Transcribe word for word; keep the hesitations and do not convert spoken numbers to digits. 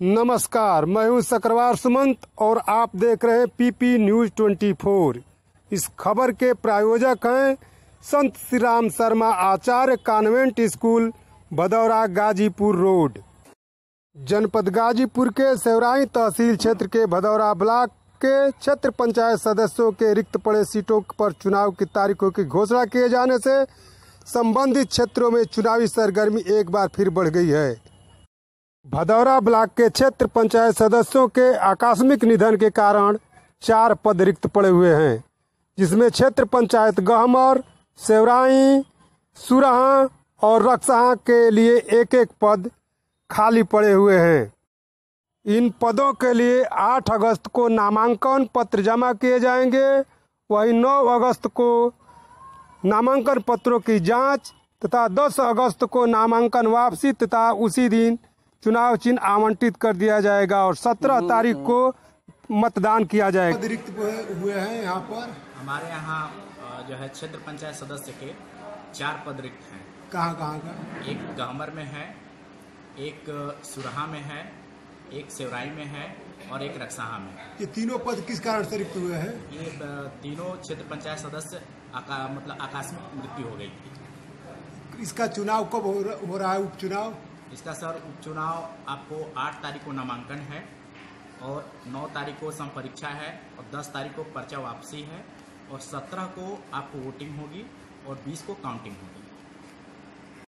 नमस्कार, मैं हूं सकरवार सुमंत और आप देख रहे हैं पीपी न्यूज चौबीस। इस खबर के प्रायोजक हैं Sant Shri Ram Sharma Acharya Convent School, Bhadaura, Ghazipur Road. जनपद गाजीपुर के सेवराई तहसील क्षेत्र के भदौरा ब्लॉक के क्षेत्र पंचायत सदस्यों के रिक्त पड़े सीटों पर चुनाव की तारीखों की घोषणा किए जाने से संबंधित क्षेत्रों में चुनावी सरगर्मी एक बार फिर बढ़ गई है। भदौरा ब्लॉक के क्षेत्र पंचायत सदस्यों के आकस्मिक निधन के कारण चार पद रिक्त पड़े हुए हैं, जिसमें क्षेत्र पंचायत गहमर, सेवराई, सुरहा और रक्सहा के लिए एक एक पद खाली पड़े हुए हैं। इन पदों के लिए आठ अगस्त को नामांकन पत्र जमा किए जाएंगे। वहीं नौ अगस्त को नामांकन पत्रों की जांच तथा दस अगस्त को नामांकन वापसी तथा उसी दिन चुनाव चिन्ह आवंटित कर दिया जाएगा और सत्रह तारीख को मतदान किया जाएगा। पद रिक्त हुए हैं यहाँ पर। हमारे यहाँ जो है क्षेत्र पंचायत सदस्य के चार पद रिक्त हैं। कहाँ कहाँ का? एक गहमर में है, एक सुरहा में है, एक सेवराई में है और एक रक्सहा में। ये तीनों पद किस कारण से रिक्त हुए हैं? ये तीनों क्षेत्र पंचायत सदस्य आका, मतलब आकस्मिक मृत्यु हो गई थी। इसका चुनाव कब हो रहा है? उपचुनाव इसका सर उपचुनाव आपको आठ तारीख को नामांकन है और नौ तारीख को संपरीक्षा है और दस तारीख को पर्चा वापसी है और सत्रह को आपको वोटिंग होगी और बीस को काउंटिंग होगी।